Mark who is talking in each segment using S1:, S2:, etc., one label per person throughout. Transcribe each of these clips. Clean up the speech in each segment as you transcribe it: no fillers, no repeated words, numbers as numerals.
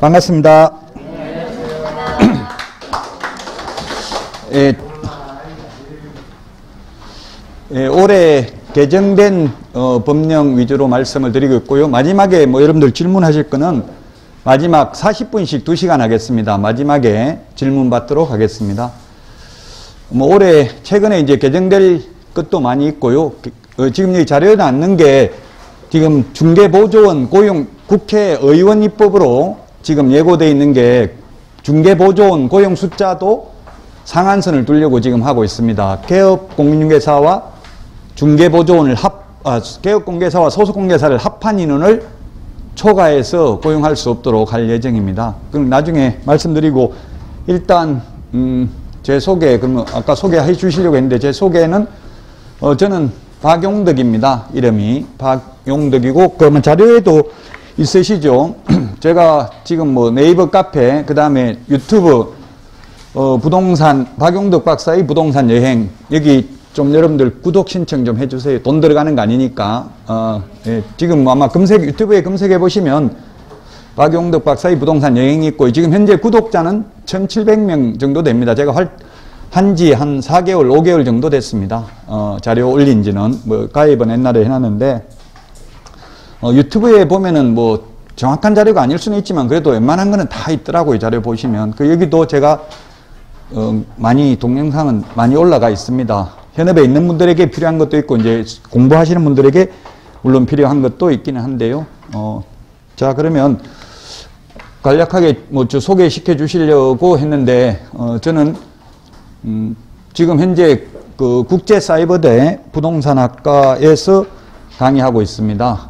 S1: 반갑습니다. 올해 개정된 법령 위주로 말씀을 드리고 있고요. 마지막에 여러분들 질문하실 거는 마지막 40분씩 2시간 하겠습니다. 마지막에 질문 받도록 하겠습니다. 올해 최근에 이제 개정될 것도 많이 있고요. 지금 이 자료에 남는 게 지금 중개보조원 고용 국회의원 입법으로 지금 예고되어 있는 게 중개보조원 고용 숫자도 상한선을 두려고 지금 하고 있습니다. 개업공인중개사와 중개보조원을 개업공개사와 소속공개사를 합한 인원을 초과해서 고용할 수 없도록 할 예정입니다. 그럼 나중에 말씀드리고 일단 제 소개, 그러면 아까 소개해 주시려고 했는데 제 소개는 저는 박용덕입니다. 이름이 박용덕이고 그러면 자료에도 있으시죠. 제가 지금 네이버 카페 그 다음에 유튜브 부동산 박용덕 박사의 부동산 여행 여기 좀 여러분들 구독 신청 좀 해주세요. 돈 들어가는 거 아니니까. 예, 지금 아마 유튜브에 검색해 보시면 박용덕 박사의 부동산 여행이 있고 지금 현재 구독자는 1700명 정도 됩니다. 제가 한지 한 4개월, 5개월 정도 됐습니다. 자료 올린 지는 가입은 옛날에 해놨는데 유튜브에 보면은 정확한 자료가 아닐 수는 있지만 그래도 웬만한 거는 다 있더라고요. 자료 보시면. 여기도 제가 많이 동영상은 많이 올라가 있습니다. 현업에 있는 분들에게 필요한 것도 있고 이제 공부하시는 분들에게 물론 필요한 것도 있기는 한데요. 자 그러면 간략하게 저 소개시켜 주시려고 했는데 저는 지금 현재 그 국제사이버대 부동산학과에서 강의하고 있습니다.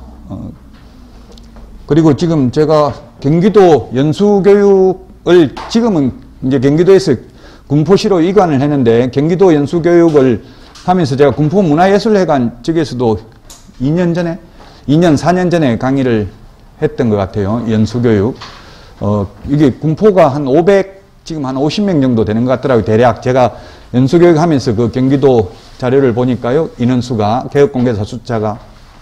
S1: 그리고 지금 제가 경기도 연수교육을 지금은 이제 경기도에서 군포시로 이관을 했는데 경기도 연수교육을 하면서 제가 군포문화예술회관 측에서도 2년, 4년 전에 강의를 했던 것 같아요. 연수교육. 이게 군포가 지금 한 50명 정도 되는 것 같더라고요. 대략 제가 연수교육 하면서 그 경기도 자료를 보니까요. 인원수가, 개업공개사 숫자가.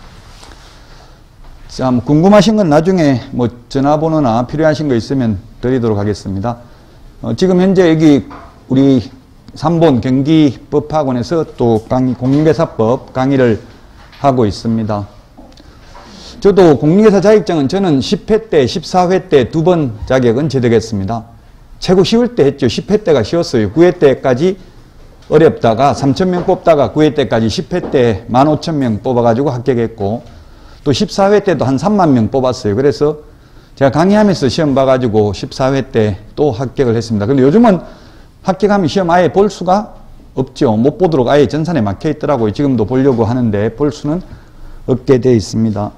S1: 자, 궁금하신 건 나중에 전화번호나 필요하신 거 있으면 드리도록 하겠습니다. 지금 현재 여기 우리 3본 경기법학원에서 또 공인중개사법 강의를 하고 있습니다. 저도 공인중개사 자격증은 저는 10회 때, 14회 때 2번 자격은 취득했습니다. 최고 쉬울 때 했죠. 10회 때가 쉬웠어요. 9회 때까지 어렵다가 3,000명 뽑다가 9회 때까지 10회 때 15,000명 뽑아가지고 합격했고 또 14회 때도 한 3만 명 뽑았어요. 그래서 제가 강의하면서 시험 봐가지고 14회 때 또 합격을 했습니다. 근데 요즘은 합격하면 시험 아예 볼 수가 없죠. 못 보도록 아예 전산에 막혀 있더라고요. 지금도 보려고 하는데 볼 수는 없게 되어 있습니다.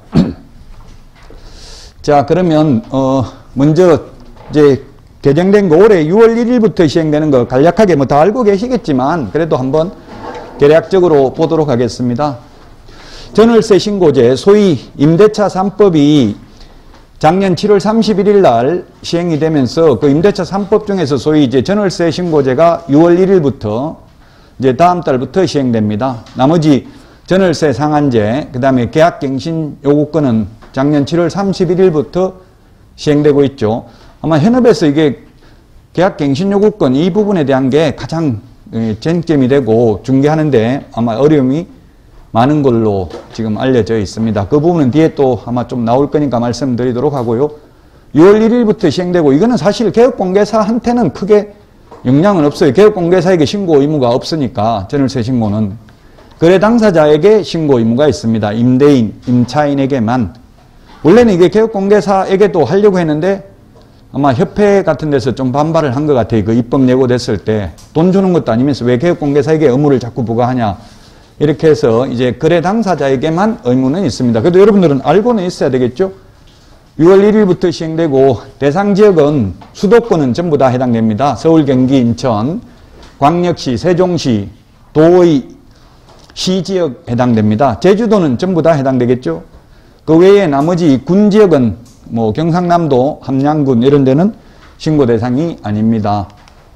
S1: 자, 그러면 먼저 이제 개정된 거 올해 6월 1일부터 시행되는 거 간략하게 다 알고 계시겠지만 그래도 한번 대략적으로 보도록 하겠습니다. 전월세 신고제, 소위 임대차 3법이 작년 7월 31일 날 시행이 되면서 그 임대차 3법 중에서 소위 이제 전월세 신고제가 6월 1일부터 이제 다음 달부터 시행됩니다. 나머지 전월세 상한제, 그 다음에 계약갱신 요구권은 작년 7월 31일부터 시행되고 있죠. 아마 현업에서 이게 계약갱신 요구권 이 부분에 대한 게 가장 쟁점이 되고 중개하는데 아마 어려움이 많은 걸로 지금 알려져 있습니다. 그 부분은 뒤에 또 아마 좀 나올 거니까 말씀드리도록 하고요. 6월 1일부터 시행되고 이거는 사실 개업공개사한테는 크게 영향은 없어요. 개업공개사에게 신고 의무가 없으니까 전월세 신고는 거래 당사자에게 신고 의무가 있습니다. 임대인, 임차인에게만. 원래는 이게 개업공개사에게도 하려고 했는데 아마 협회 같은 데서 좀 반발을 한 것 같아요. 그 입법 예고됐을 때 돈 주는 것도 아니면서 왜 개업공개사에게 의무를 자꾸 부과하냐. 이렇게 해서 이제 거래 당사자에게만 의무는 있습니다. 그래도 여러분들은 알고는 있어야 되겠죠. 6월 1일부터 시행되고 대상 지역은 수도권은 전부 다 해당됩니다. 서울, 경기, 인천, 광역시, 세종시, 도의 시지역 해당됩니다. 제주도는 전부 다 해당되겠죠. 그 외에 나머지 군 지역은 경상남도, 함양군 이런 데는 신고 대상이 아닙니다.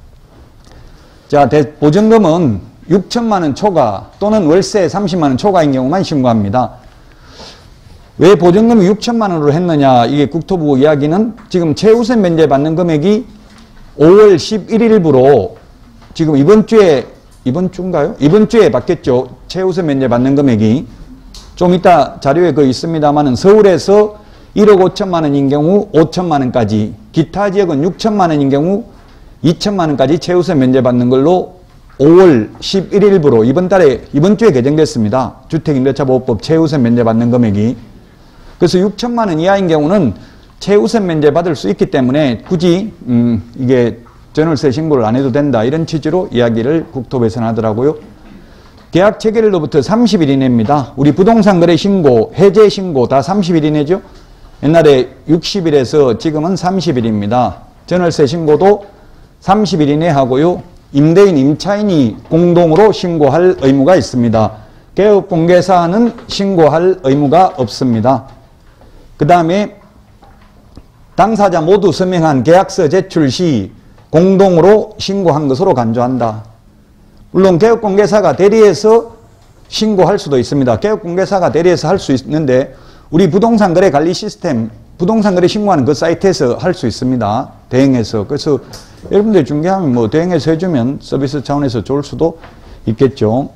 S1: 자, 보증금은 6천만 원 초과 또는 월세 30만 원 초과인 경우만 신고합니다. 왜 보증금이 6천만 원으로 했느냐. 이게 국토부 이야기는 지금 최우선 면제 받는 금액이 5월 11일부로 지금 이번 주인가요? 이번 주에 받겠죠. 최우선 면제 받는 금액이. 좀 이따 자료에 그 있습니다만은 서울에서 1억 5천만 원인 경우 5천만 원까지, 기타 지역은 6천만 원인 경우 2천만 원까지 최우선 면제 받는 걸로 5월 11일부로 이번 주에 개정됐습니다. 주택임대차보호법 최우선 면제 받는 금액이. 그래서 6천만 원 이하인 경우는 최우선 면제 받을 수 있기 때문에 굳이 이게 전월세 신고를 안 해도 된다, 이런 취지로 이야기를 국토부에서 하더라고요. 계약 체결일로부터 30일 이내입니다. 우리 부동산 거래 신고, 해제 신고 다 30일 이내죠. 옛날에 60일에서 지금은 30일입니다. 전월세 신고도 30일 이내 하고요. 임대인, 임차인이 공동으로 신고할 의무가 있습니다. 개업공개사는 신고할 의무가 없습니다. 그 다음에 당사자 모두 서명한 계약서 제출 시 공동으로 신고한 것으로 간주한다. 물론 개업공개사가 대리해서 신고할 수도 있습니다. 개업공개사가 대리해서 할 수 있는데 우리 부동산거래 관리 시스템, 부동산거래 신고하는 그 사이트에서 할 수 있습니다. 대행해서. 그래서 여러분들 중개하면 뭐 대행해서 해주면 서비스 차원에서 좋을 수도 있겠죠.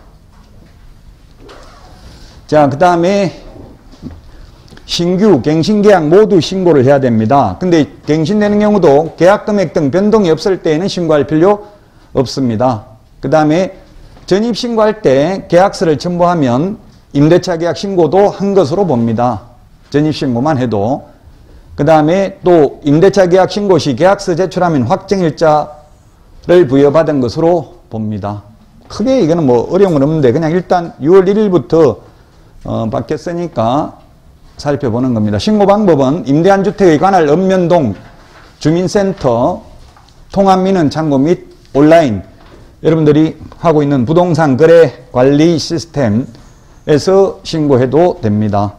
S1: 자, 그 다음에 신규, 갱신계약 모두 신고를 해야 됩니다. 근데 갱신되는 경우도 계약금액 등 변동이 없을 때에는 신고할 필요 없습니다. 그 다음에 전입신고할 때 계약서를 첨부하면 임대차 계약 신고도 한 것으로 봅니다. 전입신고만 해도. 그 다음에 또 임대차 계약 신고 시 계약서 제출하면 확정일자를 부여받은 것으로 봅니다. 크게 이거는 뭐 어려운 건 없는데 그냥 일단 6월 1일부터 바뀌었으니까 살펴보는 겁니다. 신고 방법은 임대한 주택에 관할 읍면동 주민센터 통합민원 창구 및 온라인, 여러분들이 하고 있는 부동산 거래 관리 시스템에서 신고해도 됩니다.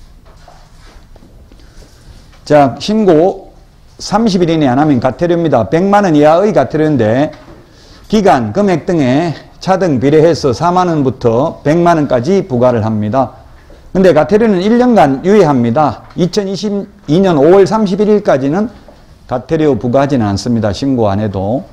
S1: 자, 신고 30일 이내 안 하면 과태료입니다. 100만 원 이하의 과태료인데 기간, 금액 등에 차등 비례해서 4만 원부터 100만 원까지 부과를 합니다. 근데 과태료는 1년간 유예합니다. 2022년 5월 31일까지는 과태료 부과하지는 않습니다. 신고 안 해도.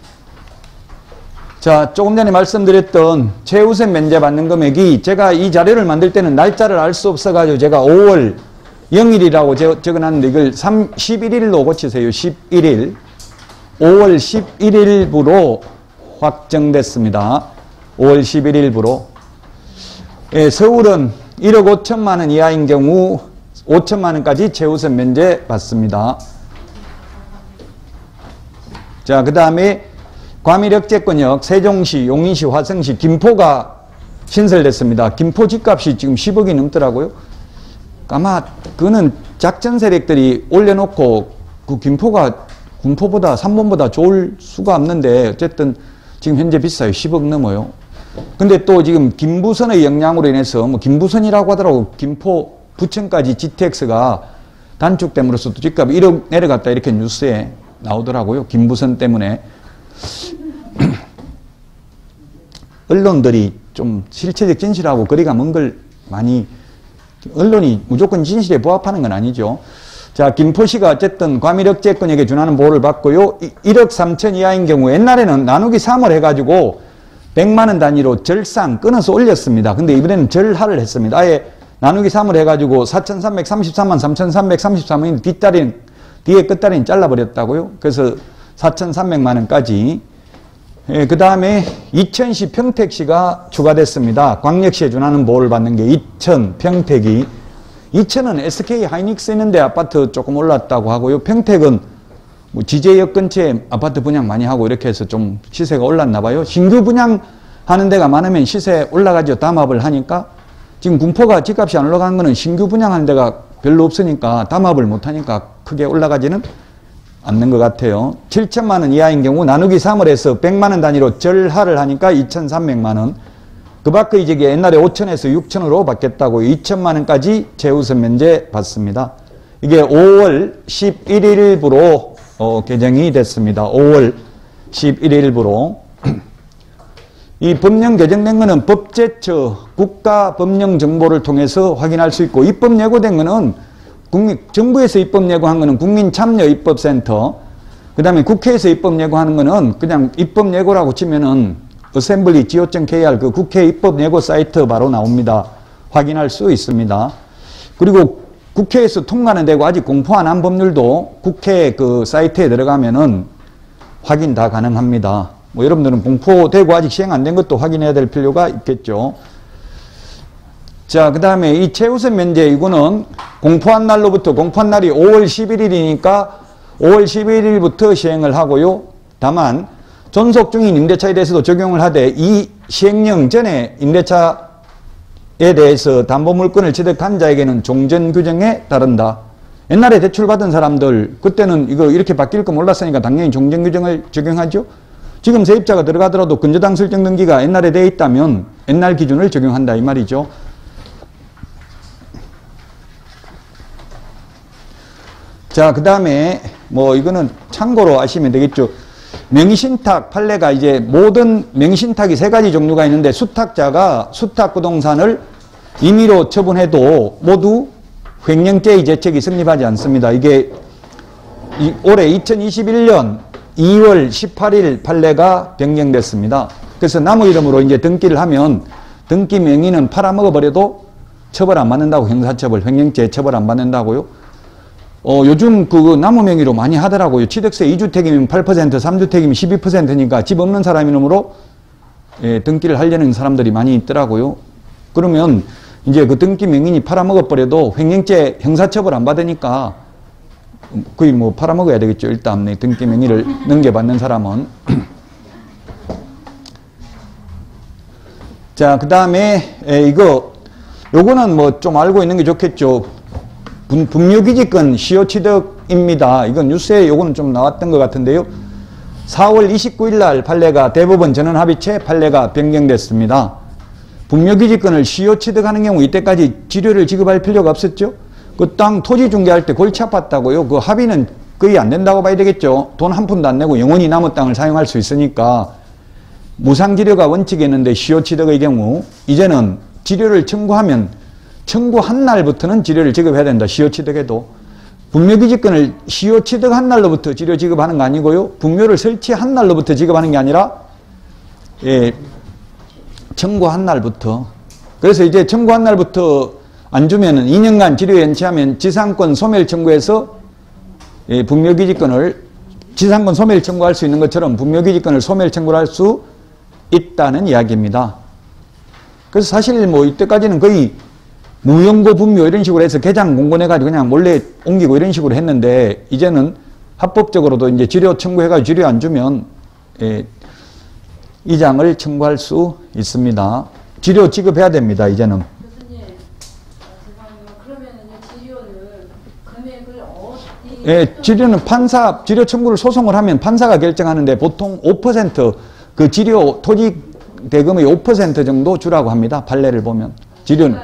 S1: 자, 조금 전에 말씀드렸던 최우선 면제 받는 금액이 제가 이 자료를 만들 때는 날짜를 알 수 없어가지고 제가 5월 0일이라고 적어놨는데 이걸 11일로 고치세요. 11일. 5월 11일부로 확정됐습니다. 5월 11일부로. 예, 서울은 1억 5천만 원 이하인 경우 5천만 원까지 최우선 면제 받습니다. 자, 그 다음에 과밀역제권역 세종시, 용인시, 화성시, 김포가 신설됐습니다. 김포 집값이 지금 10억이 넘더라고요. 아마 그거는 작전 세력들이 올려놓고 그 김포가 군포보다 삼본보다 좋을 수가 없는데 어쨌든 지금 현재 비싸요. 10억 넘어요. 근데 또 지금 김부선의 영향으로 인해서 뭐 김부선이라고 하더라고 김포 부천까지 GTX가 단축됨으로써 또 집값 1억 내려갔다 이렇게 뉴스에 나오더라고요. 김부선 때문에. 언론들이 좀 실체적 진실하고 거리가 먼 걸 많이, 언론이 무조건 진실에 부합하는 건 아니죠. 자, 김포시가 어쨌든 과밀역제권역에 준하는 보호를 받고요. 1억 3천 이하인 경우 옛날에는 나누기 3을 해가지고 100만 원 단위로 절상 끊어서 올렸습니다. 근데 이번에는 절하를 했습니다. 아예 나누기 3을 해가지고 4,333만 3,333원인 뒤에 끝다리는 잘라버렸다고요. 그래서 4,300만 원까지. 예, 그 다음에 이천시 평택시가 추가됐습니다. 광역시에 준하는 보호를 받는 게 이천, 평택이. 이천은 SK 하이닉스 있는데 아파트 조금 올랐다고 하고요. 평택은 뭐 지제역 근처에 아파트 분양 많이 하고 이렇게 해서 좀 시세가 올랐나 봐요. 신규 분양하는 데가 많으면 시세 올라가죠. 담합을 하니까. 지금 군포가 집값이 안 올라간 거는 신규 분양하는 데가 별로 없으니까 담합을 못 하니까 크게 올라가지는 않는 것 같아요. 7천만 원 이하인 경우 나누기 3을 해서 100만 원 단위로 절하를 하니까 2,300만 원. 그 밖의 지역이 옛날에 5천에서 6천으로 바뀌었다고 2천만 원까지 최우선 면제 받습니다. 이게 5월 11일부로 개정이 됐습니다. 5월 11일부로. 이 법령 개정된 거는 법제처 국가법령정보를 통해서 확인할 수 있고, 입법 예고된 거는 정부에서 입법 예고한 거는 국민참여입법센터, 그 다음에 국회에서 입법 예고하는 거는 그냥 입법 예고라고 치면은 assembly.go.kr 그 국회 입법 예고 사이트 바로 나옵니다. 확인할 수 있습니다. 그리고 국회에서 통과는 되고 아직 공포 안 한 법률도 국회 그 사이트에 들어가면은 확인 다 가능합니다. 뭐 여러분들은 공포되고 아직 시행 안 된 것도 확인해야 될 필요가 있겠죠. 자, 그 다음에 이 최우선 면제 이거는 공포한 날로부터, 공포한 날이 5월 11일이니까 5월 11일부터 시행을 하고요. 다만 존속 중인 임대차에 대해서도 적용을 하되 이 시행령 전에 임대차에 대해서 담보물건을 취득한 자에게는 종전 규정에 따른다. 옛날에 대출받은 사람들 그때는 이거 이렇게 바뀔 거 몰랐으니까 당연히 종전 규정을 적용하죠. 지금 세입자가 들어가더라도 근저당 설정 등기가 옛날에 돼 있다면 옛날 기준을 적용한다 이 말이죠. 자, 그 다음에 뭐 이거는 참고로 아시면 되겠죠. 명의신탁 판례가 이제 모든 명의신탁이 세 가지 종류가 있는데 수탁자가 수탁부동산을 임의로 처분해도 모두 횡령죄의 죄책이 성립하지 않습니다. 이게 올해 2021년 2월 18일 판례가 변경됐습니다. 그래서 남의 이름으로 이제 등기를 하면 등기 명의는 팔아먹어버려도 처벌 안 받는다고, 형사처벌, 횡령죄 처벌 안 받는다고요. 요즘 그 나무 명의로 많이 하더라고요. 취득세 2주택이면 8%, 3주택이면 12%니까 집 없는 사람 이름으로 등기를 하려는 사람들이 많이 있더라고요. 그러면 이제 그 등기 명의니 팔아먹어버려도 횡령죄 형사처벌 안 받으니까 거의 뭐 팔아먹어야 되겠죠. 일단 등기 명의를 넘겨받는 사람은. 자, 그 다음에 요거는 뭐 좀 알고 있는 게 좋겠죠. 분묘기지권 시효취득입니다. 이건 뉴스에 요거는 좀 나왔던 것 같은데요. 4월 29일 날 판례가 대법원 전원합의체 판례가 변경됐습니다. 분묘기지권을 시효취득하는 경우 이때까지 지료를 지급할 필요가 없었죠. 그 땅 토지 중개할 때 골치 아팠다고요. 그 합의는 거의 안 된다고 봐야 되겠죠. 돈 한 푼도 안 내고 영원히 남은 땅을 사용할 수 있으니까 무상지료가 원칙이었는데 시효취득의 경우 이제는 지료를 청구하면 청구한 날부터는 지료를 지급해야 된다. 시효취득해도. 분묘기지권을 시효취득한 날로부터 지료 지급하는 거 아니고요. 분묘를 설치한 날로부터 지급하는 게 아니라 청구한 날부터. 그래서 이제 청구한 날부터 안 주면은 2년간 지료 연체하면 지상권 소멸 청구해서 분묘기지권을 지상권 소멸 청구할 수 있는 것처럼 분묘기지권을 소멸 청구할 수 있다는 이야기입니다. 그래서 사실 뭐 이때까지는 거의 무용고 분묘 이런 식으로 해서 개장 공고내가지고 그냥 몰래 옮기고 이런 식으로 했는데 이제는 합법적으로도 이제 지료 청구해가지고 지료 안 주면 이장을 청구할 수 있습니다. 지료 지급해야 됩니다. 이제는.
S2: 교수님, 죄송합니다. 그러면은 지료는 금액을 어디?
S1: 지료는 지료 청구를 소송을 하면 판사가 결정하는데 보통 5% 그 지료 토지 대금의 5% 정도 주라고 합니다. 판례를 보면. 지료는.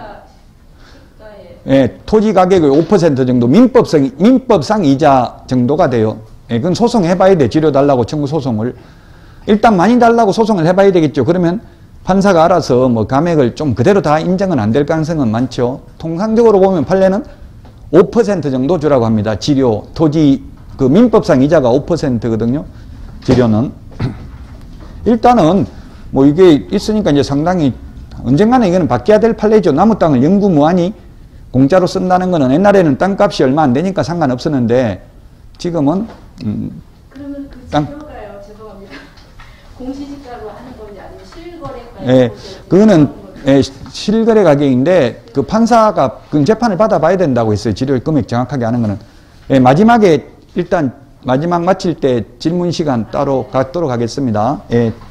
S1: 토지 가격의 5% 정도 민법상 이자 정도가 돼요. 그건 소송해봐야 돼. 지료 달라고 청구 소송을. 일단 많이 달라고 소송을 해봐야 되겠죠. 그러면 판사가 알아서 뭐 감액을 좀 그대로 다 인정은 안 될 가능성은 많죠. 통상적으로 보면 판례는 5% 정도 주라고 합니다. 지료, 토지, 그 민법상 이자가 5%거든요. 지료는. 일단은 뭐 이게 있으니까 이제 상당히 언젠가는 이거는 바뀌어야 될 판례죠. 남의 땅을 영구 무한히 공짜로 쓴다는 거는 옛날에는 땅값이 얼마 안 되니까 상관없었는데 지금은
S2: 그러면 그 지료가요. 죄송합니다. 공시지가로 하는 건지 아니면 실거래가요?
S1: 그거는 실거래 가격인데 그 판사가 그 재판을 받아봐야 된다고 했어요. 지료 금액 정확하게 하는 거는. 마지막에 일단 마지막 마칠 때 질문 시간 따로 갖도록 하겠습니다.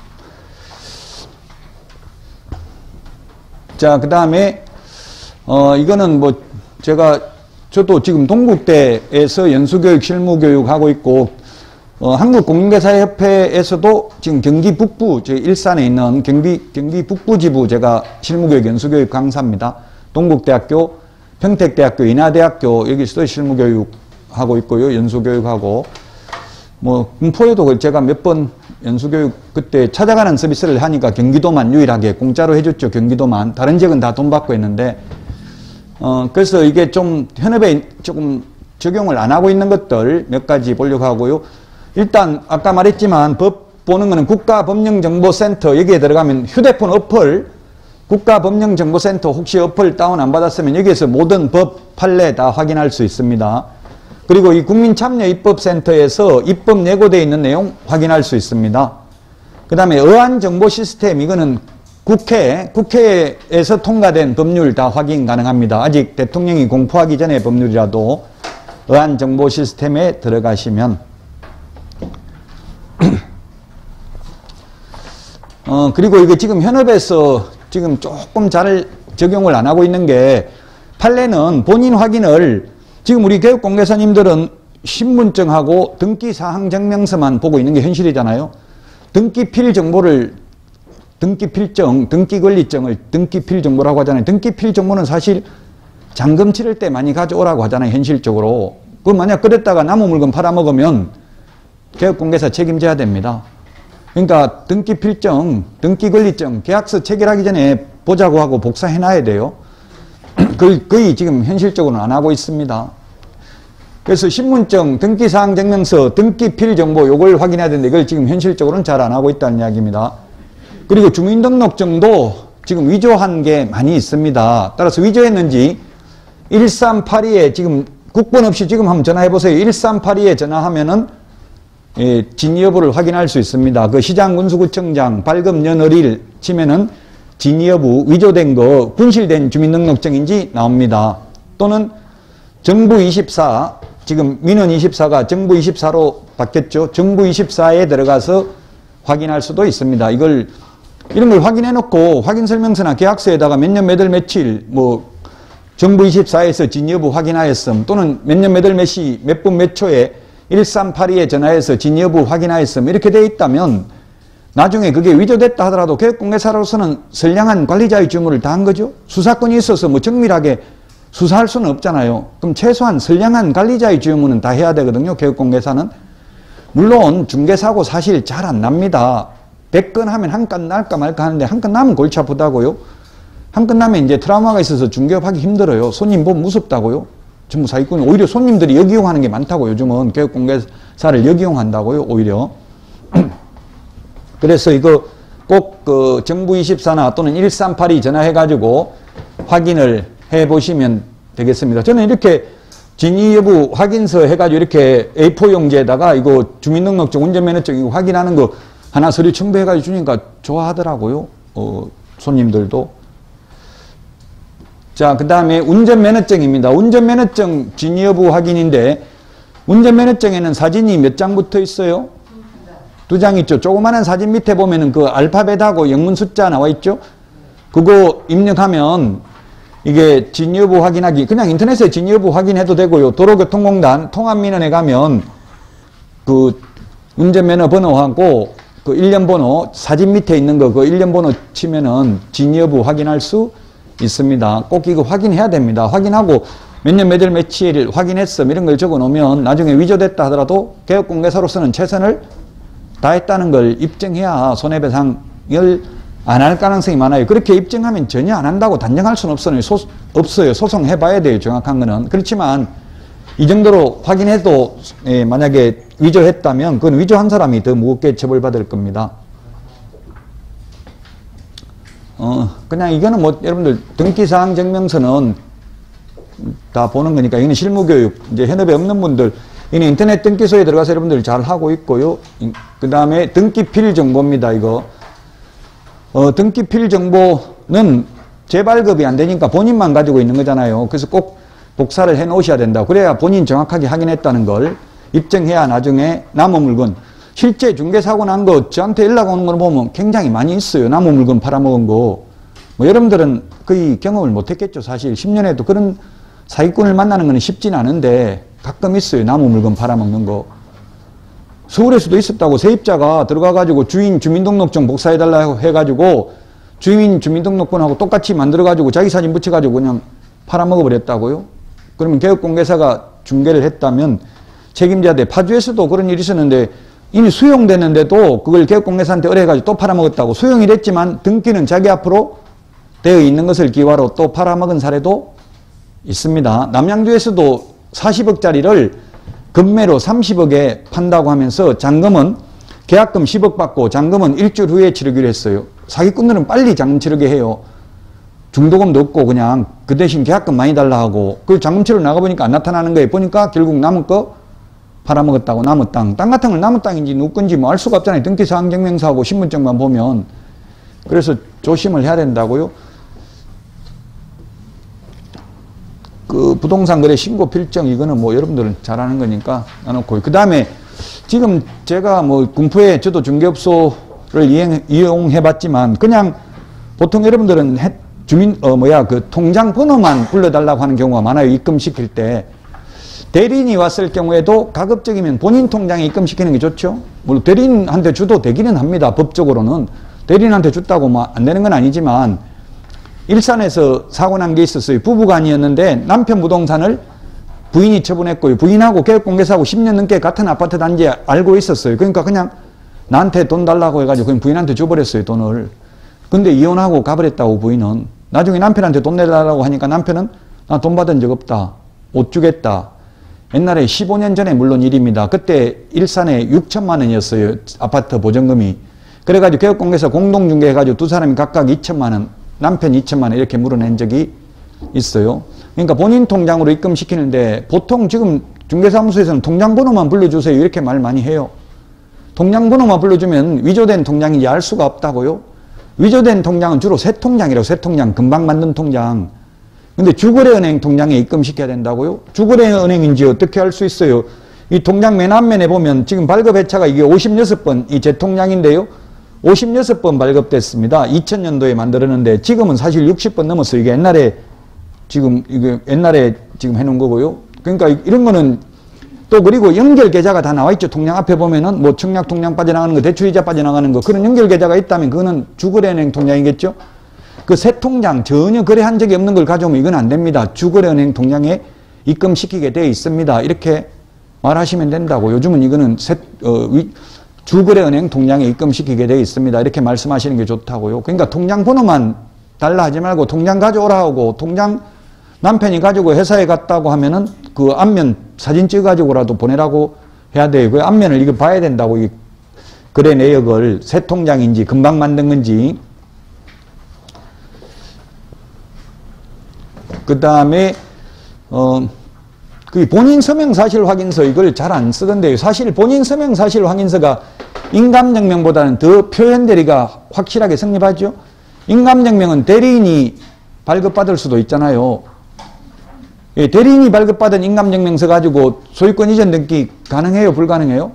S1: 자, 그 다음에 이거는 뭐 저도 지금 동국대에서 연수교육, 실무교육 하고 있고 한국공인중개사협회에서도 지금 경기 북부, 저 일산에 있는 경기 북부 지부 제가 실무교육, 연수교육 강사입니다. 동국대학교, 평택대학교, 인하대학교 여기서도 실무교육 하고 있고요. 연수교육하고 뭐 군포에도 제가 몇 번 연수교육 그때 찾아가는 서비스를 하니까 경기도만 유일하게 공짜로 해줬죠. 경기도만. 다른 지역은 다 돈 받고 했는데 그래서 이게 좀 현업에 조금 적용을 안 하고 있는 것들 몇 가지 보려고 하고요. 일단 아까 말했지만 법 보는 거는 국가법령정보센터 여기에 들어가면 휴대폰 어플 국가법령정보센터 혹시 어플 다운 안 받았으면 여기에서 모든 법 판례 다 확인할 수 있습니다. 그리고 이 국민참여입법센터에서 입법 예고되어 있는 내용 확인할 수 있습니다. 그 다음에 어안정보시스템 이거는 국회에서 통과된 법률 다 확인 가능합니다. 아직 대통령이 공포하기 전에 법률이라도 어안정보시스템에 들어가시면 그리고 이게 지금 현업에서 지금 조금 잘 적용을 안 하고 있는 게 판례는 본인 확인을 지금 우리 교육공개사님들은 신분증하고 등기사항증명서만 보고 있는 게 현실이잖아요. 등기필 정보를 등기권리증을 등기필 정보라고 하잖아요. 등기필 정보는 사실 잔금 치를 때 많이 가져오라고 하잖아요. 현실적으로. 그 만약 그랬다가 남은 물건 팔아먹으면 교육공개사 책임져야 됩니다. 그러니까 등기필증, 등기권리증, 계약서 체결하기 전에 보자고 하고 복사해놔야 돼요. 거의 지금 현실적으로는 안 하고 있습니다. 그래서 신분증, 등기사항증명서, 등기필 정보 요걸 확인해야 되는데 이걸 지금 현실적으로는 잘 안 하고 있다는 이야기입니다. 그리고 주민등록증도 지금 위조한 게 많이 있습니다. 따라서 위조했는지 1382에 지금 국번 없이 지금 한번 전화해보세요. 1382에 전화하면은 진위 여부를 확인할 수 있습니다. 그 시장군수구청장 발급 연월일 치면은 진위 여부 위조된 거 분실된 주민등록증인지 나옵니다. 또는 정부24 지금 민원24가 정부24로 바뀌었죠. 정부24에 들어가서 확인할 수도 있습니다. 이런 걸 확인해 놓고 확인설명서나 계약서에다가 몇 년 몇 월 며칠 뭐 정부24에서 진위 여부 확인하였음 또는 몇 년 몇 월 몇 시 몇 분 몇 초에 1382에 전화해서 진위 여부 확인하였음 이렇게 되어 있다면 나중에 그게 위조됐다 하더라도 교육공개사로서는 선량한 관리자의 주무를 다한 거죠. 수사권이 있어서 뭐 정밀하게 수사할 수는 없잖아요. 그럼 최소한 선량한 관리자의 주무는 다 해야 되거든요. 교육공개사는. 물론 중개사고 사실 잘 안 납니다. 100건 하면 한 건 날까 말까 하는데 한 건 나면 골치 아프다고요. 한 건 나면 이제 트라우마가 있어서 중개업하기 힘들어요. 손님 보면 무섭다고요. 전부 사기꾼이 오히려 손님들이 역이용하는 게 많다고 요즘은 교육공개사를 역이용한다고요. 오히려. 그래서 이거 꼭 그 정부24나 또는 1382 전화해가지고 확인을 해보시면 되겠습니다. 저는 이렇게 진위 여부 확인서 해가지고 이렇게 A4 용지에다가 이거 주민등록증, 운전면허증 이거 확인하는 거 하나 서류 첨부해가지고 주니까 좋아하더라고요. 손님들도. 자, 그 다음에 운전면허증입니다. 운전면허증 진위 여부 확인인데 운전면허증에는 사진이 몇 장 붙어 있어요? 2장 있죠. 조그마한 사진 밑에 보면은 그 알파벳하고 영문 숫자 나와 있죠. 그거 입력하면 이게 진위 여부 확인하기 그냥 인터넷에 진위 여부 확인해도 되고요. 도로교통공단 통합민원에 가면 그 운전면허 번호하고 그 일련 번호 사진 밑에 있는 거 그 일련 번호 치면은 진위 여부 확인할 수 있습니다. 꼭 이거 확인해야 됩니다. 확인하고 몇 년 몇 월 며칠 확인했음 이런 걸 적어 놓으면 나중에 위조됐다 하더라도 교육공개사로서는 최선을 다했다는 걸 입증해야 손해배상을 안 할 가능성이 많아요. 그렇게 입증하면 전혀 안 한다고 단정할 수는 없어요. 소송해봐야 돼요. 정확한 거는. 그렇지만 이 정도로 확인해도 만약에 위조했다면 그건 위조한 사람이 더 무겁게 처벌받을 겁니다. 그냥 이거는 뭐 여러분들 등기사항 증명서는 다 보는 거니까 이거는 실무교육 이제 현업에 없는 분들 이는 인터넷 등기소에 들어가서 여러분들 잘 하고 있고요. 그 다음에 등기필 정보입니다. 이거 등기필 정보는 재발급이 안 되니까 본인만 가지고 있는 거잖아요. 그래서 꼭 복사를 해 놓으셔야 된다. 그래야 본인 정확하게 확인했다는 걸 입증해야 나중에 남은 물건 실제 중개사고 난 거 저한테 연락 오는 걸 보면 굉장히 많이 있어요. 남은 물건 팔아먹은 거. 뭐 여러분들은 거의 경험을 못했겠죠. 사실 10년에도 그런 사기꾼을 만나는 건 쉽진 않은데 가끔 있어요. 남은 물건 팔아먹는 거. 서울에서도 있었다고 세입자가 들어가가지고 주인 주민등록증 복사해달라고 해가지고 주인 주민등록번호하고 똑같이 만들어가지고 자기 사진 붙여가지고 그냥 팔아먹어버렸다고요. 그러면 교육공개사가 중개를 했다면 책임져야 돼. 파주에서도 그런 일이 있었는데 이미 수용됐는데도 그걸 개업공개사한테 의뢰해가지고 또 팔아먹었다고. 수용이 됐지만 등기는 자기 앞으로 되어 있는 것을 기와로 또 팔아먹은 사례도 있습니다. 남양주에서도 40억짜리를 금매로 30억에 판다고 하면서 잔금은 계약금 10억 받고 잔금은 일주일 후에 치르기로 했어요. 사기꾼들은 빨리 잔금 치르게 해요. 중도금도 없고 그냥 그 대신 계약금 많이 달라 하고 그 잔금 치러 나가보니까 안 나타나는 거예요. 보니까 결국 남은 거 팔아먹었다고. 남은 땅 같은 걸 남은 땅인지 누구 건지 뭐 알 수가 없잖아요. 등기사항증명서하고 신분증만 보면. 그래서 조심을 해야 된다고요. 그 부동산 거래 신고 필정 이거는 뭐 여러분들은 잘 아는 거니까 놔놓고. 그 다음에 지금 제가 뭐 군포에 저도 중개업소를 이용해 봤지만 그냥 보통 여러분들은 그 통장 번호만 불러달라고 하는 경우가 많아요. 입금시킬 때. 대리인이 왔을 경우에도 가급적이면 본인 통장에 입금시키는 게 좋죠. 물론 대리인한테 줘도 되기는 합니다. 법적으로는. 대리인한테 줬다고 뭐 안 되는 건 아니지만 일산에서 사고 난 게 있었어요. 부부간이었는데 남편 부동산을 부인이 처분했고요. 부인하고 계획공개사하고 10년 넘게 같은 아파트 단지에 알고 있었어요. 그러니까 그냥 나한테 돈 달라고 해가지고 그냥 부인한테 줘버렸어요. 돈을. 근데 이혼하고 가버렸다고 부인은. 나중에 남편한테 돈 내달라고 하니까 남편은 나 돈 받은 적 없다. 못 주겠다. 옛날에 15년 전에 물론 일입니다. 그때 일산에 6천만 원이었어요. 아파트 보증금이. 그래가지고 계획공개사 공동중개해가지고 두 사람이 각각 2천만 원, 남편 2천만 원 이렇게 물어낸 적이 있어요. 그러니까 본인 통장으로 입금시키는데 보통 지금 중개사무소에서는 통장번호만 불러주세요. 이렇게 말 많이 해요. 통장번호만 불러주면 위조된 통장인지 알 수가 없다고요. 위조된 통장은 주로 새 통장이라고. 새 통장, 금방 만든 통장. 근데 주거래은행 통장에 입금시켜야 된다고요? 주거래은행인지 어떻게 알 수 있어요? 이 통장 맨 앞면에 보면 지금 발급회차가 이게 56번 이 제 통장인데요. 56번 발급됐습니다. 2000년도에 만들었는데 지금은 사실 60번 넘었어요. 이게 옛날에 지금 해놓은 거고요. 그러니까 이런 거는 또 그리고 연결 계좌가 다 나와 있죠. 통장 앞에 보면은 뭐 청약 통장 빠져나가는 거, 대출이자 빠져나가는 거 그런 연결 계좌가 있다면 그거는 주거래은행 통장이겠죠. 그 새 통장 전혀 거래한 적이 없는 걸 가져오면 이건 안 됩니다. 주거래은행 통장에 입금시키게 되어 있습니다. 이렇게 말하시면 된다고. 요즘은 이거는 주거래은행 통장에 입금시키게 되어 있습니다. 이렇게 말씀하시는 게 좋다고요. 그러니까 통장 번호만 달라 하지 말고 통장 가져오라 하고 통장 남편이 가지고 회사에 갔다고 하면은 그 앞면 사진 찍어가지고라도 보내라고 해야 돼요. 그 앞면을 이거 봐야 된다고. 이 거래 내역을 새 통장인지 금방 만든 건지. 그 다음에 그 본인 서명 사실 확인서 이걸 잘 안 쓰던데요. 사실 본인 서명 사실 확인서가 인감증명보다는 더 표현 대리가 확실하게 성립하죠. 인감증명은 대리인이 발급받을 수도 있잖아요. 예, 대리인이 발급받은 인감증명서 가지고 소유권 이전 등기 가능해요? 불가능해요?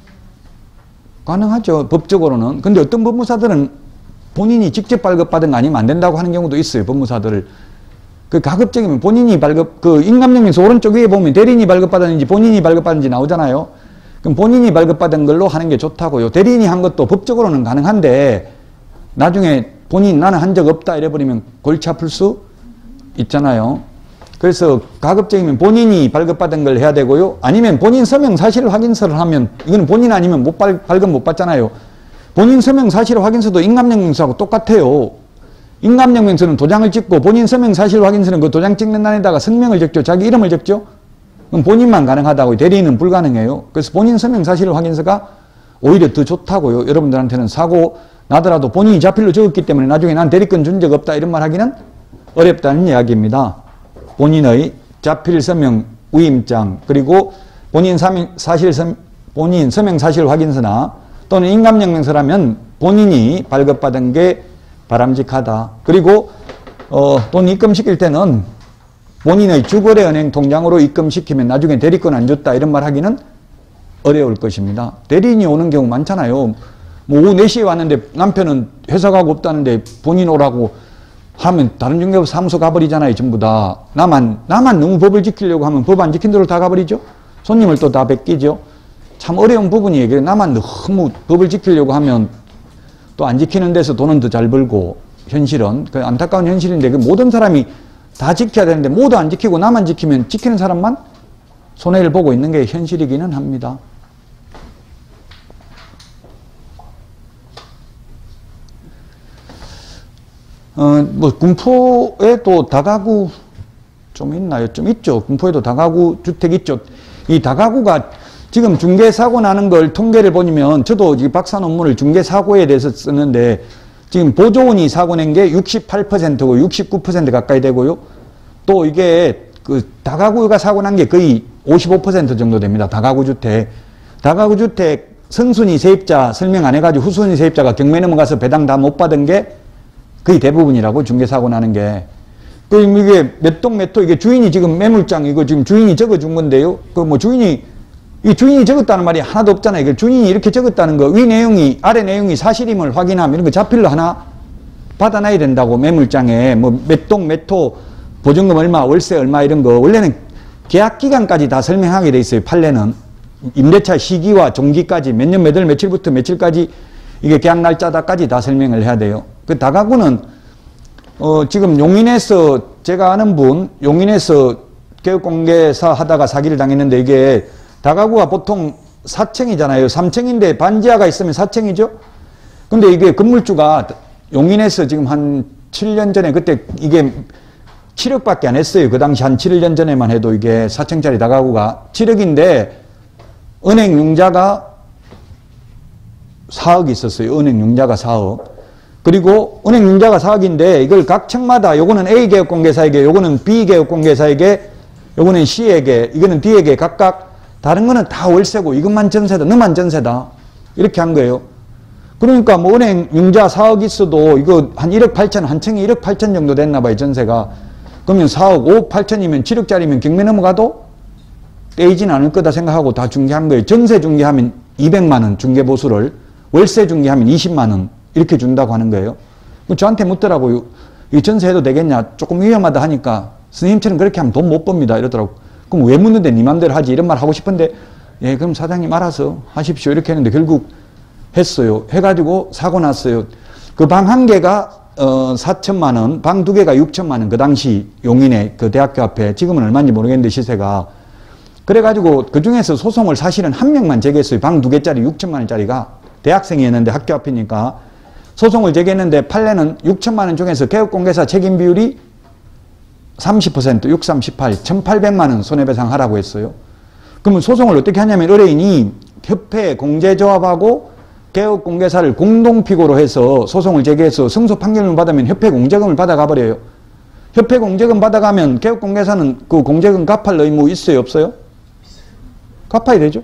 S1: 가능하죠. 법적으로는. 근데 어떤 법무사들은 본인이 직접 발급받은 거 아니면 안 된다고 하는 경우도 있어요. 법무사들을. 그 가급적이면 본인이 그 인감증명서 오른쪽 위에 보면 대리인이 발급받았는지 본인이 발급받은지 나오잖아요. 그럼 본인이 발급받은 걸로 하는 게 좋다고요. 대리인이 한 것도 법적으로는 가능한데 나중에 나는 한 적 없다 이래버리면 골치 아플 수 있잖아요. 그래서 가급적이면 본인이 발급받은 걸 해야 되고요. 아니면 본인 서명 사실 확인서를 하면 이거는 본인 아니면 발급 못 받잖아요. 본인 서명 사실 확인서도 인감증명서하고 똑같아요. 인감증명서는 도장을 찍고 본인 서명 사실 확인서는 그 도장 찍는 단에다가 성명을 적죠. 자기 이름을 적죠. 그럼 본인만 가능하다고요. 대리인은 불가능해요. 그래서 본인 서명 사실 확인서가 오히려 더 좋다고요. 여러분들한테는 사고 나더라도 본인이 자필로 적었기 때문에 나중에 난 대리권 준 적 없다 이런 말 하기는 어렵다는 이야기입니다. 본인의 자필 서명 위임장 그리고 본인 서명 사실 확인서나 또는 인감증명서라면 본인이 발급받은 게 바람직하다. 그리고 돈 입금시킬 때는 본인의 주거래은행 통장으로 입금시키면 나중에 대리권 안 줬다 이런 말 하기는 어려울 것입니다. 대리인이 오는 경우 많잖아요. 뭐 오후 4시에 왔는데 남편은 회사 가고 없다는데 본인 오라고 하면 다른 중개업 사무소 가버리잖아요. 전부 다. 나만 너무 법을 지키려고 하면 법 안 지킨 대로 다 가버리죠. 손님을 또 다 뺏기죠. 참 어려운 부분이에요. 그래서 나만 너무 법을 지키려고 하면 또 안 지키는 데서 돈은 더 잘 벌고 현실은 그 안타까운 현실인데 그 모든 사람이 다 지켜야 되는데 모두 안 지키고 나만 지키면 지키는 사람만 손해를 보고 있는 게 현실이기는 합니다. 뭐 군포에도 다가구 좀 있나요? 좀 있죠. 군포에도 다가구 주택 있죠. 이 다가구가 지금 중개사고 나는 걸 통계를 보면 저도 이 박사 논문을 중개사고에 대해서 쓰는데 지금 보조원이 사고 낸 게 68%고 69% 가까이 되고요. 또 이게 그 다가구가 사고 난 게 거의 55% 정도 됩니다. 다가구 주택. 다가구 주택 선순위 세입자 설명 안 해가지고 후순위 세입자가 경매 넘어가서 배당 다 못 받은 게 거의 대부분이라고 중개사고 나는 게. 그 이게 몇 동 몇 호 이게 주인이 지금 매물장 이거 지금 주인이 적어준 건데요. 그 뭐 주인이 이 주인이 적었다는 말이 하나도 없잖아요. 그 주인이 이렇게 적었다는 거 위 내용이 아래 내용이 사실임을 확인하면 이런 거 자필로 하나 받아놔야 된다고 매물장에 뭐 몇 동 몇 호 보증금 얼마 월세 얼마 이런 거 원래는 계약 기간까지 다 설명하게 돼 있어요. 판례는 임대차 시기와 종기까지 몇 년 몇 월 며칠부터 며칠까지 이게 계약 날짜다까지 다 설명을 해야 돼요. 그 다가구는 지금 용인에서 제가 아는 분 용인에서 개업공개사 하다가 사기를 당했는데 이게 다가구가 보통 4층이잖아요. 3층인데 반지하가 있으면 4층이죠. 근데 이게 건물주가 용인에서 지금 한 7년 전에 그때 이게 7억밖에 안 했어요. 그 당시 한 7년 전에만 해도 이게 4층짜리 다가구가 7억인데 은행 융자가 4억이 있었어요. 은행 융자가 4억. 그리고 은행 융자가 4억인데 이걸 각 층마다 요거는 A개업공개사에게 요거는 B개업공개사에게 요거는 C에게 이거는 D에게 각각 다른 거는 다 월세고 이것만 전세다. 너만 전세다. 이렇게 한 거예요. 그러니까 뭐 은행 융자 4억 있어도 이거 한 1억 8천 한 층이 1억 8천 정도 됐나 봐요. 전세가. 그러면 4억 5억 8천이면 7억짜리면 경매 넘어가도 떼이진 않을 거다 생각하고 다 중개한 거예요. 전세 중개하면 200만 원 중개보수를 월세 중개하면 20만 원 이렇게 준다고 하는 거예요. 저한테 묻더라고요. 이 전세해도 되겠냐. 조금 위험하다 하니까 스님처럼 그렇게 하면 돈 못 법니다. 이러더라고. 그럼 왜 묻는데 니 맘대로 하지 이런 말 하고 싶은데 예 그럼 사장님 알아서 하십시오 이렇게 했는데 결국 했어요. 해가지고 사고 났어요. 그 방 한 개가 4천만 원, 방 두 개가 6천만 원. 그 당시 용인의 그 대학교 앞에 지금은 얼마인지 모르겠는데 시세가 그래가지고 그 중에서 소송을 사실은 한 명만 제기했어요. 방 두 개짜리 6천만 원짜리가 대학생이었는데 학교 앞이니까 소송을 제기했는데 판례는 6천만 원 중에서 개업공개사 책임 비율이 30% 6, 38, 1,800만 원 손해배상 하라고 했어요. 그러면 소송을 어떻게 하냐면 의뢰인이 협회 공제조합하고 개업공개사를 공동피고로 해서 소송을 제기해서 승소 판결을 받으면 협회 공제금을 받아가 버려요. 협회 공제금 받아가면 개업공개사는 그 공제금 갚을 의무 있어요 없어요? 갚아야 되죠.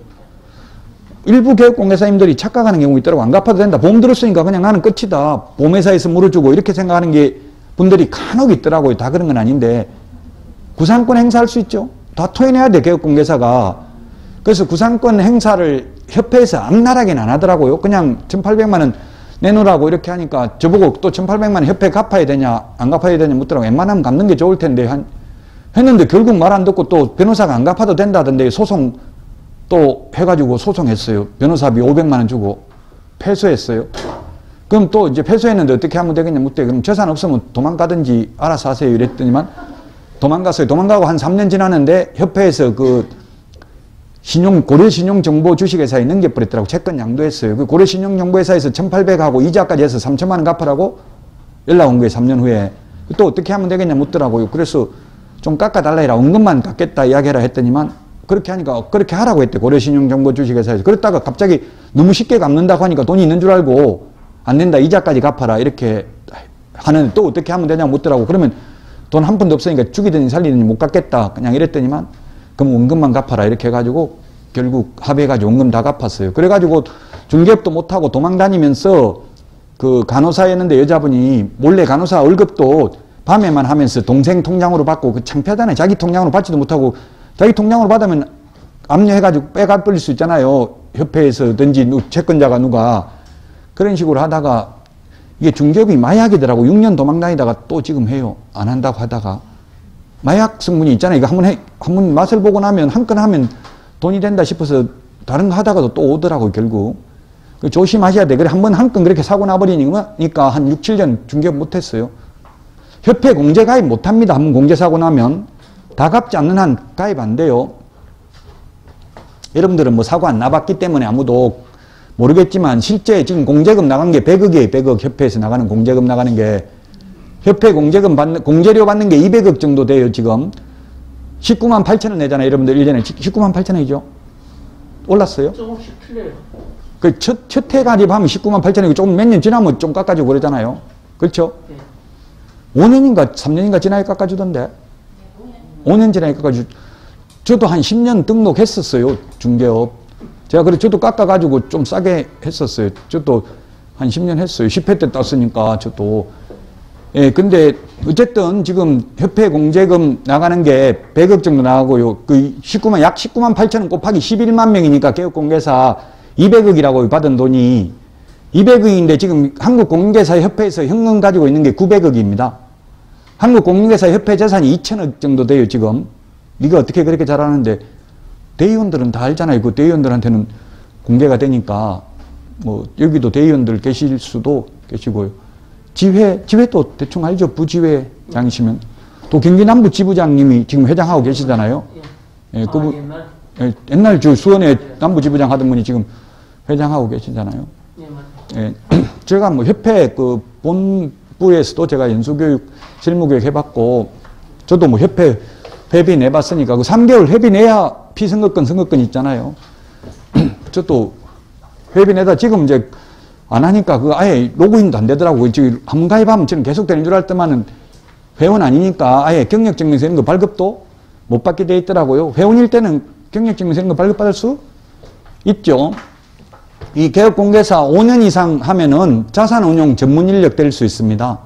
S1: 일부 개업공개사님들이 착각하는 경우 있더라고. 안 갚아도 된다. 보험 들었으니까 그냥 나는 끝이다. 보험회사에서 물어주고 이렇게 생각하는 게 분들이 간혹 있더라고요. 다 그런 건 아닌데 구상권 행사할 수 있죠. 다 토해내야 돼 개업공개사가. 그래서 구상권 행사를 협회에서 악랄하게는 안 하더라고요. 그냥 1,800만 원 내놓으라고 이렇게 하니까 저보고 또 1,800만 원 협회 갚아야 되냐 안 갚아야 되냐 묻더라고요. 웬만하면 갚는 게 좋을 텐데 했는데 결국 말 안 듣고 또 변호사가 안 갚아도 된다던데 소송 또 해가지고 소송했어요. 변호사비 500만 원 주고 패소했어요. 그럼 또 이제 패소했는데 어떻게 하면 되겠냐 묻대. 그럼 재산 없으면 도망가든지 알아서 하세요 이랬더니만 도망갔어요. 도망가고 한 3년 지났는데 협회에서 그 고려신용정보 주식회사에 넘겨버렸더라고. 채권 양도했어요. 그 고려신용정보회사에서 1,800하고 이자까지 해서 3천만 원 갚으라고 연락 온 거예요. 3년 후에. 또 어떻게 하면 되겠냐 묻더라고요. 그래서 좀 깎아달라 해라. 원금만 갚겠다 이야기해라 했더니만 그렇게 하니까 그렇게 하라고 했대. 고려신용정보 주식회사에서. 그랬다가 갑자기 너무 쉽게 갚는다고 하니까 돈이 있는 줄 알고 안 된다. 이자까지 갚아라. 이렇게 하는 또 어떻게 하면 되냐고 묻더라고. 그러면 돈 한 푼도 없으니까 죽이든지 살리든지 못 갚겠다. 그냥 이랬더니만 그럼 원금만 갚아라. 이렇게 해가지고 결국 합의해가지고 원금 다 갚았어요. 그래가지고 중개업도 못하고 도망 다니면서 그 간호사였는데 여자분이 몰래 간호사 월급도 밤에만 하면서 동생 통장으로 받고 그 창피하잖아요. 자기 통장으로 받지도 못하고 자기 통장으로 받으면 압류해가지고 빼갚을 수 있잖아요. 협회에서든지 채권자가 누가. 그런 식으로 하다가 이게 중개업이 마약이더라고. 6년 도망 다니다가 또 지금 해요. 안 한다고 하다가. 마약 성분이 있잖아요. 이거 한번 맛을 보고 나면 한 건 하면 돈이 된다 싶어서 다른 거 하다가도 또 오더라고 결국. 조심하셔야 돼. 그래 한 건 그렇게 사고 나버리니까 한 6, 7년 중개업 못했어요. 협회 공제 가입 못합니다. 한번 공제 사고 나면. 다 갚지 않는 한 가입 안 돼요. 여러분들은 뭐 사고 안 나봤기 때문에 아무도 모르겠지만 실제 지금 공제금 나간 게 100억이에요. 100억 협회에서 나가는 공제금 나가는 게 협회 공제료 받는 게 200억 정도 돼요, 지금. 19만 8천 원 내잖아요, 여러분들. 1년에 19만 8천 원이죠. 올랐어요?
S3: 조금씩 틀려요.
S1: 그 첫 해 가입하면 19만 8천 원이고 조금 몇 년 지나면 좀 깎아주고 그러잖아요. 그렇죠?
S3: 네.
S1: 5년인가 3년인가 지나야 깎아주던데. 5년 지나야 깎아주. 저도 한 10년 등록했었어요, 중개업. 제가 그래 저도 깎아가지고 좀 싸게 했었어요. 저도 한 10년 했어요. 10회 때 땄으니까 저도. 예, 근데 어쨌든 지금 협회 공제금 나가는 게 100억 정도 나가고요. 그 약 19만 8천 원 곱하기 11만 명이니까 개업공개사 200억이라고 받은 돈이 200억인데 지금 한국공인중개사협회에서 현금 가지고 있는 게 900억입니다. 한국공인중개사협회 재산이 2천억 정도 돼요, 지금. 네가 어떻게 그렇게 잘하는데 대의원들은 다 알잖아요. 그 대의원들한테는 공개가 되니까 뭐 여기도 대의원들 계실 수도 계시고요. 지회도 대충 알죠? 부지회장이시면. 또 경기남부 지부장님이 지금 회장하고 계시잖아요. 예, 그분, 옛날 저 수원에 남부지부장 하던 분이 지금 회장하고 계시잖아요. 예, 제가 뭐 협회 그 본부에서도 제가 연수교육, 실무교육 해봤고, 저도 뭐 협회 회비 내봤으니까 그 3개월 회비 내야 피선거권 있잖아요. 저도 회비 내다 지금 이제 안 하니까 그 아예 로그인도 안 되더라고요. 지금 한번 가입하면 저는 계속 되는 줄 알았더만은 회원 아니니까 아예 경력증명서 이런 거 발급도 못 받게 돼 있더라고요. 회원일 때는 경력증명서 이런 거 발급받을 수 있죠. 이 개업공개사 5년 이상 하면은 자산운용 전문인력 될 수 있습니다.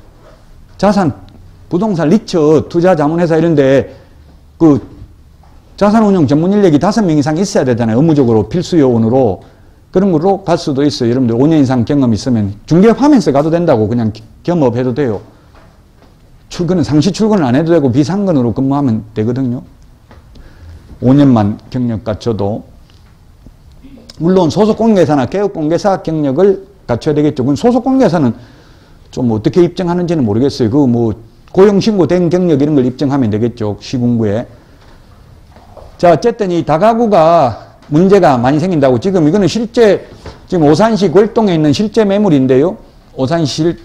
S1: 부동산 리처, 투자자문회사 이런데 그 자산운용 전문인력이 5명 이상 있어야 되잖아요. 업무적으로 필수 요원으로. 그런 걸로 갈 수도 있어요. 여러분들 5년 이상 경험 있으면 중개업하면서 가도 된다고 그냥 겸업해도 돼요. 상시 출근을 안 해도 되고 비상근으로 근무하면 되거든요. 5년만 경력 갖춰도. 물론 소속공개사나 개업공개사 경력을 갖춰야 되겠죠. 그건 소속공개사는 좀 어떻게 입증하는지는 모르겠어요. 그 뭐 고용신고된 경력 이런 걸 입증하면 되겠죠. 시군구에. 자, 어쨌든 이 다가구가 문제가 많이 생긴다고. 지금 이거는 실제 지금 오산시 걸동에 있는 실제 매물인데요. 오산시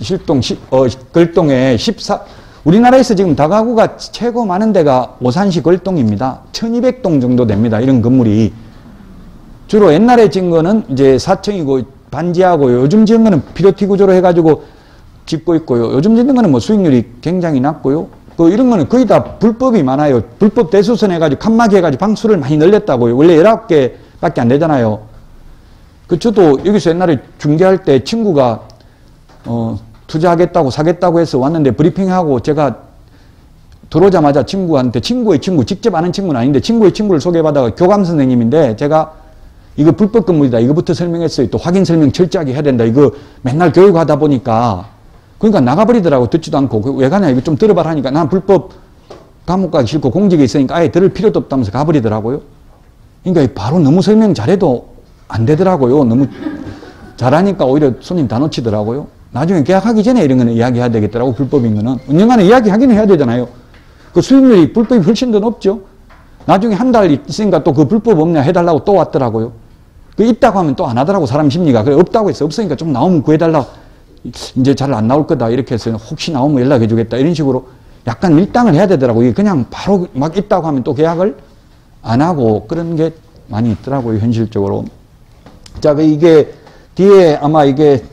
S1: 걸동에 우리나라에서 지금 다가구가 최고 많은 데가 오산시 걸동입니다. 1200동 정도 됩니다. 이런 건물이. 주로 옛날에 지은 거는 이제 4층이고 반지하고요. 요즘 지은 거는 피로티 구조로 해가지고 짓고 있고요. 요즘 짓는 거는 뭐 수익률이 굉장히 낮고요. 이런 거는 거의 다 불법이 많아요. 불법 대수선 해가지고 칸막이 해가지고 방수를 많이 늘렸다고요. 원래 19개밖에 안 되잖아요. 저도 여기서 옛날에 중개할 때 친구가 투자하겠다고 사겠다고 해서 왔는데 브리핑하고 제가 들어오자마자 친구한테 친구의 친구, 직접 아는 친구는 아닌데 친구의 친구를 소개받아가 교감 선생님인데 제가 이거 불법 건물이다. 이거부터 설명했어요. 또 확인 설명 철저하게 해야 된다. 이거 맨날 교육하다 보니까 그러니까 나가버리더라고. 듣지도 않고. 왜 가냐. 이거 좀 들어봐라 하니까 난 불법 감옥 가기 싫고 공직에 있으니까 아예 들을 필요도 없다면서 가버리더라고요. 그러니까 바로 너무 설명 잘해도 안 되더라고요. 너무 잘하니까 오히려 손님 다 놓치더라고요. 나중에 계약하기 전에 이런 거는 이야기해야 되겠더라고. 불법인 거는. 언젠가는 이야기하기는 해야 되잖아요. 그 수익률이 불법이 훨씬 더 높죠. 나중에 한 달 있으니까 또 그 불법 없냐 해달라고 또 왔더라고요. 그 있다고 하면 또 안 하더라고. 사람 심리가. 그래 없다고 해서 없으니까 좀 나오면 구해달라고. 이제 잘 안 나올 거다 이렇게 해서 혹시 나오면 연락해 주겠다 이런 식으로 약간 밀당을 해야 되더라고요. 그냥 바로 막 있다고 하면 또 계약을 안 하고 그런 게 많이 있더라고요. 현실적으로. 자, 이게 뒤에 아마 이게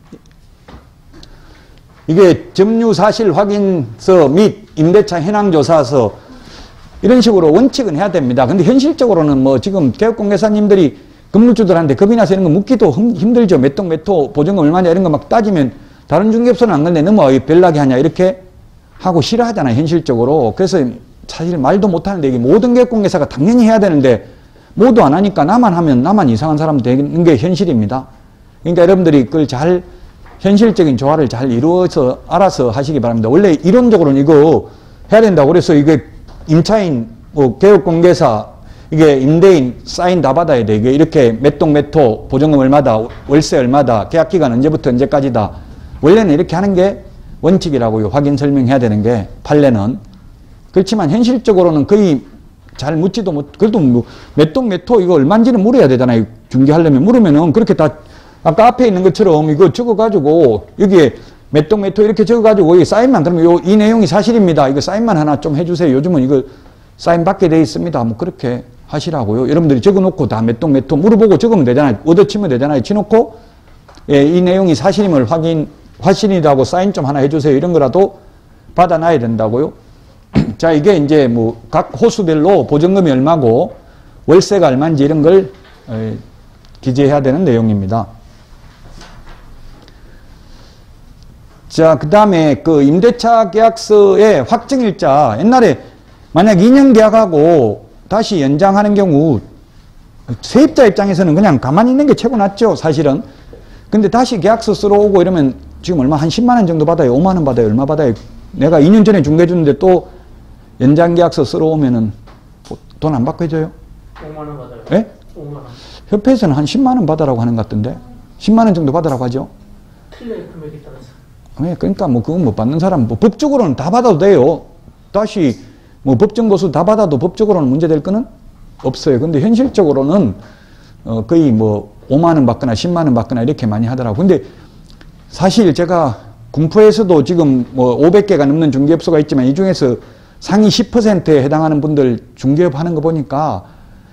S1: 점유사실 확인서 및 임대차 현황조사서 이런 식으로 원칙은 해야 됩니다. 근데 현실적으로는 뭐 지금 개업공개사님들이 건물주들한테 겁이 나서 이런 거 묻기도 힘들죠. 몇 동 몇 호 보증금 얼마냐 이런 거 막 따지면 다른 중개업소는 안 건데 너무 별나게 하냐 이렇게 하고 싫어하잖아요. 현실적으로. 그래서 사실 말도 못하는데 이게 모든 개업공개사가 당연히 해야 되는데 모두 안 하니까 나만 하면 나만 이상한 사람 되는 게 현실입니다. 그러니까 여러분들이 그걸 잘 현실적인 조화를 잘 이루어서 알아서 하시기 바랍니다. 원래 이론적으로는 이거 해야 된다고 그래서 이게 임차인 개업공개사 이게 임대인 사인 다 받아야 돼. 이게 이렇게 몇 동 몇 호, 보증금 얼마다, 월세 얼마다, 계약기간 언제부터 언제까지다. 원래는 이렇게 하는 게 원칙이라고요. 확인 설명해야 되는 게, 판례는. 그렇지만 현실적으로는 거의 잘 묻지도 못, 그래도 뭐 몇 동 몇 호 이거 얼마인지는 물어야 되잖아요. 중개하려면. 물으면은 그렇게 다, 아까 앞에 있는 것처럼 이거 적어가지고 여기에 몇 동 몇 호 이렇게 적어가지고 여기 사인만 그러면 이 내용이 사실입니다. 이거 사인만 하나 좀 해주세요. 요즘은 이거 사인 받게 돼 있습니다. 뭐 그렇게 하시라고요. 여러분들이 적어놓고 다 몇 동 몇 호 물어보고 적으면 되잖아요. 얻어치면 되잖아요. 치놓고 예, 이 내용이 사실임을 확신이라고 사인 좀 하나 해주세요. 이런 거라도 받아놔야 된다고요. 자, 이게 이제 뭐 각 호수별로 보증금이 얼마고 월세가 얼마인지 이런 걸 기재해야 되는 내용입니다. 자, 그 다음에 그 임대차 계약서의 확정일자, 옛날에 만약 2년 계약하고 다시 연장하는 경우 세입자 입장에서는 그냥 가만히 있는 게 최고 낫죠, 사실은. 근데 다시 계약서 쓰러 오고 이러면 지금 얼마 한 10만 원 정도 받아요, 5만 원 받아요, 얼마 받아요. 내가 2년 전에 중개해 주는데 또 연장 계약서 쓰러 오면은 돈 안 받고 해줘요?
S3: 5만 원 받아요.
S1: 예?
S3: 5만 원.
S1: 협회에서는 한 10만 원 받으라고 하는 것 같던데 10만 원 정도 받으라고 하죠.
S3: 틀려요, 금액에 따라서.
S1: 네, 그러니까 뭐 그건 못 받는 사람 뭐 법적으로는 다 받아도 돼요. 다시 뭐 법정고수 다 받아도 법적으로는 문제될 거는 없어요. 근데 현실적으로는 거의 뭐 5만 원 받거나 10만 원 받거나 이렇게 많이 하더라고. 근데 사실 제가 군포에서도 지금 뭐 500개가 넘는 중개업소가 있지만 이 중에서 상위 10%에 해당하는 분들 중개업 하는 거 보니까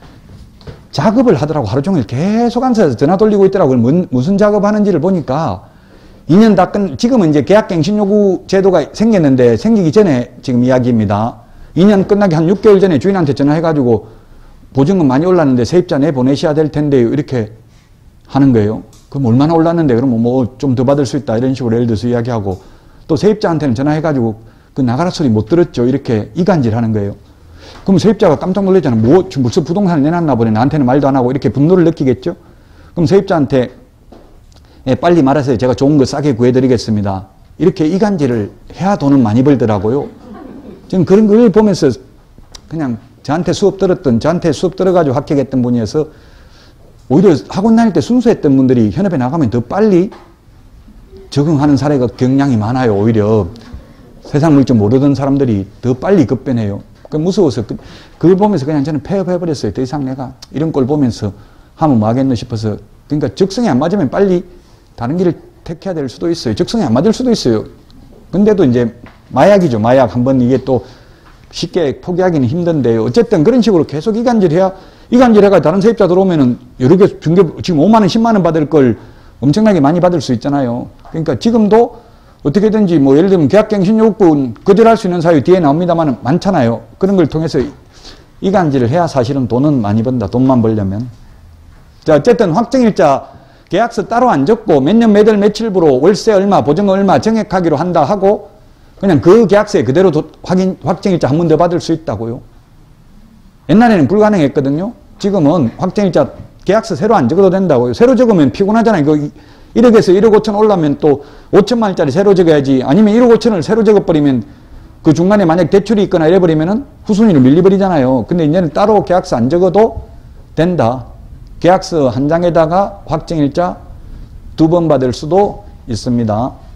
S1: 작업을 하더라고. 하루 종일 계속 앉아서 전화 돌리고 있더라고요. 무슨 작업 하는지를 보니까 2년 다 지금은 이제 계약갱신 요구 제도가 생겼는데 생기기 전에 지금 이야기입니다. 2년 끝나기 한 6개월 전에 주인한테 전화해가지고 보증금 많이 올랐는데 세입자 내보내셔야 될 텐데요. 이렇게 하는 거예요. 그럼 얼마나 올랐는데 그러면 뭐 좀 더 받을 수 있다 이런 식으로 예를 들어서 이야기하고 또 세입자한테는 전화해가지고 그 나가라 소리 못 들었죠. 이렇게 이간질 하는 거예요. 그럼 세입자가 깜짝 놀랐잖아요. 뭐 무슨 부동산을 내놨나 보네. 나한테는 말도 안 하고 이렇게 분노를 느끼겠죠. 그럼 세입자한테 빨리 말하세요. 제가 좋은 거 싸게 구해드리겠습니다. 이렇게 이간질을 해야 돈은 많이 벌더라고요. 지금 그런 걸 보면서 그냥 저한테 수업 들어가지고 합격했던 분이어서 오히려 학원 다닐 때 순수했던 분들이 현업에 나가면 더 빨리 적응하는 사례가 경향이 많아요. 오히려 세상 물정 모르던 사람들이 더 빨리 급변해요. 무서워서 그걸 보면서 그냥 저는 폐업해버렸어요. 더 이상 내가 이런 걸 보면서 하면 뭐 하겠노 싶어서. 그러니까 적성이 안 맞으면 빨리 다른 길을 택해야 될 수도 있어요. 적성이 안 맞을 수도 있어요. 근데도 이제 마약이죠. 마약. 한번 이게 또 쉽게 포기하기는 힘든데요. 어쨌든 그런 식으로 계속 이간질해가 다른 세입자 들어오면은 여러 개 중개, 지금 5만 원, 10만 원 받을 걸 엄청나게 많이 받을 수 있잖아요. 그러니까 지금도 어떻게든지 뭐 예를 들면 계약갱신 요건 거절할 수 있는 사유 뒤에 나옵니다만 많잖아요. 그런 걸 통해서 이간질을 해야 사실은 돈은 많이 번다. 돈만 벌려면. 자, 어쨌든 확정일자 계약서 따로 안 적고 몇 년 몇 월 며칠부로 월세 얼마, 보증금 얼마 정액하기로 한다 하고 그냥 그 계약서에 그대로 확정일자 한 번 더 받을 수 있다고요. 옛날에는 불가능했거든요. 지금은 확정일자 계약서 새로 안 적어도 된다고요. 새로 적으면 피곤하잖아요. 이거 1억에서 1억 5천 올라면 또 5천만 원짜리 새로 적어야지. 아니면 1억 5천을 새로 적어버리면 그 중간에 만약 대출이 있거나 이래버리면은 후순위로 밀려버리잖아요. 근데 이제는 따로 계약서 안 적어도 된다. 계약서 한 장에다가 확정일자 2번 받을 수도 있습니다.